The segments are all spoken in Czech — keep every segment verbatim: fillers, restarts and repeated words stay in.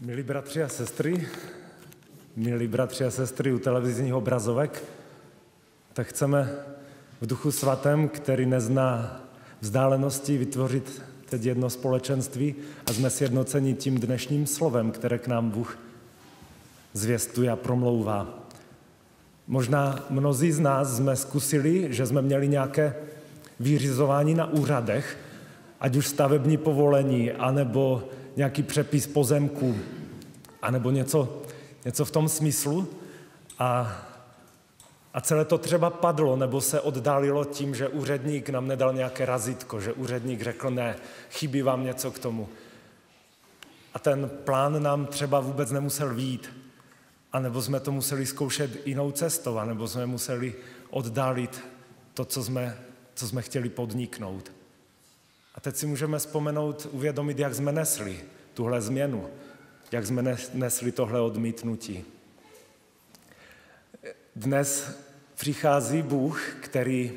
Milí bratři a sestry, milí bratři a sestry u televizních obrazovek, tak chceme v Duchu Svatém, který nezná vzdálenosti, vytvořit teď jedno společenství a jsme sjednoceni tím dnešním slovem, které k nám Bůh zvěstuje a promlouvá. Možná mnozí z nás jsme zkusili, že jsme měli nějaké vyřizování na úřadech, ať už stavební povolení, anebo nějaký přepis pozemku, anebo něco, něco v tom smyslu. A, a celé to třeba padlo, nebo se oddálilo tím, že úředník nám nedal nějaké razítko, že úředník řekl ne, chybí vám něco k tomu. A ten plán nám třeba vůbec nemusel vyjít. A nebo jsme to museli zkoušet jinou cestou, a nebo jsme museli oddálit to, co jsme, co jsme chtěli podniknout. A teď si můžeme vzpomenout, uvědomit, jak jsme nesli tuhle změnu, jak jsme nesli tohle odmítnutí. Dnes přichází Bůh, který,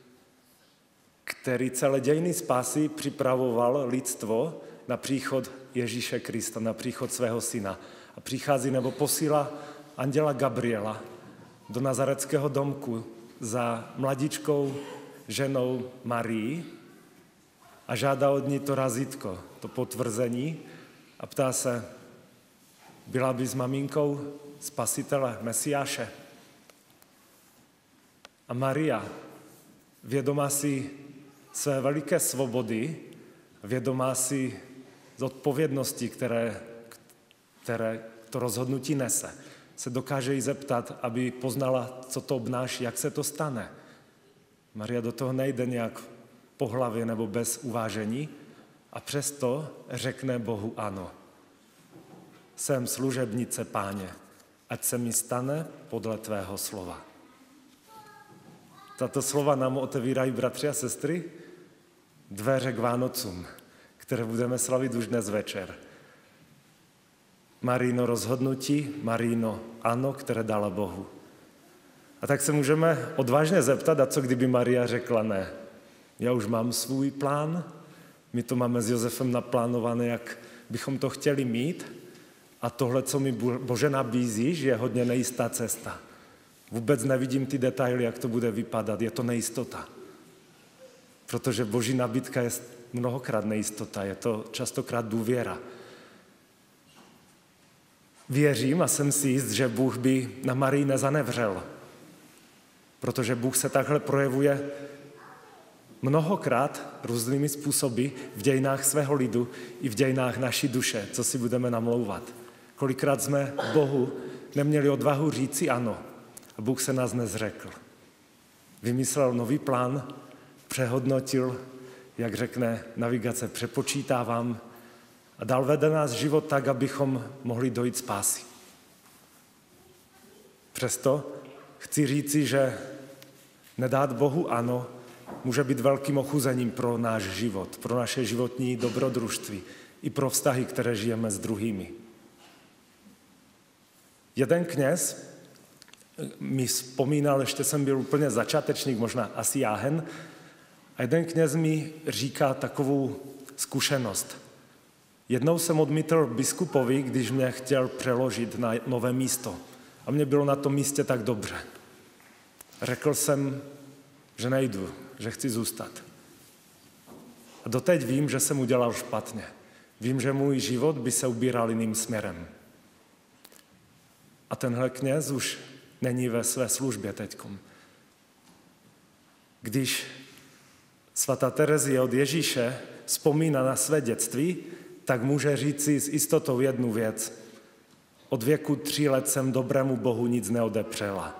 který celé dějiny spásy připravoval lidstvo na příchod Ježíše Krista, na příchod svého syna. A přichází nebo posílá anděla Gabriela do nazareckého domku za mladičkou ženou Marii a žádá od ní to razítko, to potvrzení a ptá se, byla by s maminkou spasitele, Mesiáše? A Maria, vědomá si své veliké svobody, vědomá si zodpovědnosti, které, které to rozhodnutí nese, se dokáže jí zeptat, aby poznala, co to obnáší, jak se to stane. Maria do toho nejde nějak po hlavě nebo bez uvážení a přesto řekne Bohu ano. Jsem služebnice, Páně, ať se mi stane podle tvého slova. Tato slova nám otevírají, bratři a sestry, dveře k Vánocům, které budeme slavit už dnes večer. Marijino rozhodnutí, Marijino ano, které dala Bohu. A tak se můžeme odvážně zeptat, a co kdyby Maria řekla ne? Já už mám svůj plán, my to máme s Josefem naplánované, jak bychom to chtěli mít a tohle, co mi Bože nabízíš, je hodně nejistá cesta. Vůbec nevidím ty detaily, jak to bude vypadat, je to nejistota. Protože Boží nabídka je mnohokrát nejistota, je to častokrát důvěra. Věřím a jsem si jist, že Bůh by na Marii nezanevřel, protože Bůh se takhle projevuje mnohokrát různými způsoby v dějinách svého lidu i v dějinách naší duše, co si budeme namlouvat. Kolikrát jsme Bohu neměli odvahu říci ano a Bůh se nás nezřekl. Vymyslel nový plán, přehodnotil, jak řekne navigace, přepočítávám a dal vede nás život tak, abychom mohli dojít spásy. Přesto chci říci, že nedát Bohu ano může být velkým ochuzením pro náš život, pro naše životní dobrodružství i pro vztahy, které žijeme s druhými. Jeden kněz mi vzpomínal, ještě jsem byl úplně začátečník, možná asi jáhen, a jeden kněz mi říká takovou zkušenost. Jednou jsem odmítl biskupovi, když mě chtěl přeložit na nové místo. A mně bylo na tom místě tak dobře. Řekl jsem, že nejdu, že chci zůstat. A doteď vím, že jsem udělal špatně. Vím, že můj život by se ubíral jiným směrem. A tenhle kněz už není ve své službě teďkom. Když svatá Terezie od Ježíše vzpomíná na své dětství, tak může říci s jistotou jednu věc. Od věku tří let jsem dobrému Bohu nic neodepřela.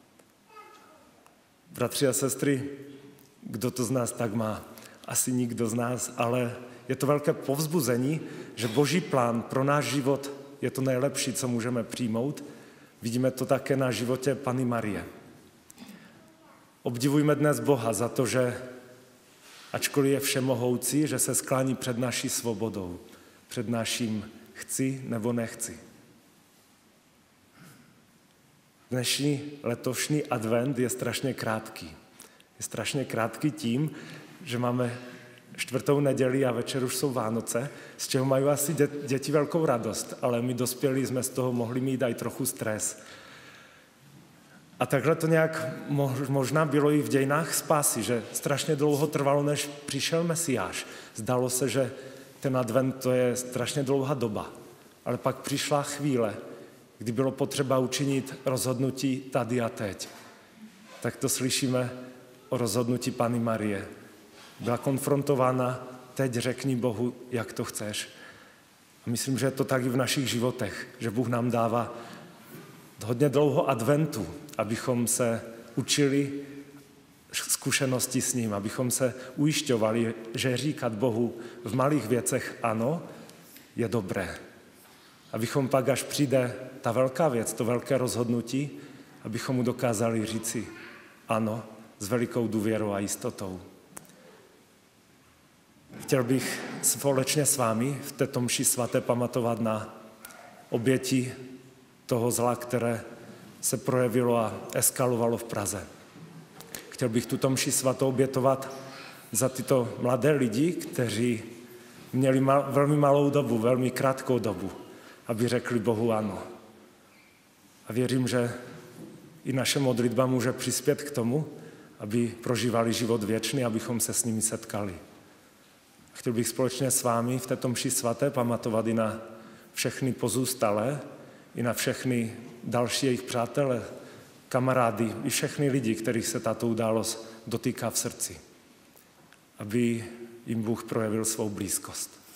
Bratři a sestry, kdo to z nás tak má? Asi nikdo z nás, ale je to velké povzbuzení, že Boží plán pro náš život je to nejlepší, co můžeme přijmout. Vidíme to také na životě Panny Marie. Obdivujme dnes Boha za to, že ačkoliv je všemohoucí, že se sklání před naší svobodou, před naším chci nebo nechci. Dnešní letošní advent je strašně krátký. Je strašně krátký tím, že máme čtvrtou neděli a večer už jsou Vánoce, z čeho mají asi děti velkou radost, ale my dospělí jsme z toho mohli mít i trochu stres. A takhle to nějak možná bylo i v dějinách spásy, že strašně dlouho trvalo, než přišel Mesiáš. Zdalo se, že ten advent to je strašně dlouhá doba. Ale pak přišla chvíle, kdy bylo potřeba učinit rozhodnutí tady a teď. Tak to slyšíme o rozhodnutí Panny Marie. Byla konfrontována, teď řekni Bohu, jak to chceš. A myslím, že je to tak i v našich životech, že Bůh nám dává hodně dlouho adventu, abychom se učili zkušenosti s ním, abychom se ujišťovali, že říkat Bohu v malých věcech ano, je dobré. Abychom pak, až přijde ta velká věc, to velké rozhodnutí, abychom mu dokázali říci ano s velikou důvěrou a jistotou. Chtěl bych společně s vámi v této mši svaté pamatovat na oběti toho zla, které se projevilo a eskalovalo v Praze. Chtěl bych tuto mši svatou obětovat za tyto mladé lidi, kteří měli mal, velmi malou dobu, velmi krátkou dobu, aby řekli Bohu ano. A věřím, že i naše modlitba může přispět k tomu, aby prožívali život věčný, abychom se s nimi setkali. Chtěl bych společně s vámi v této mši svaté pamatovat i na všechny pozůstalé, i na všechny další jejich přátele, kamarády, i všechny lidi, kterých se tato událost dotýká v srdci. Aby jim Bůh projevil svou blízkost.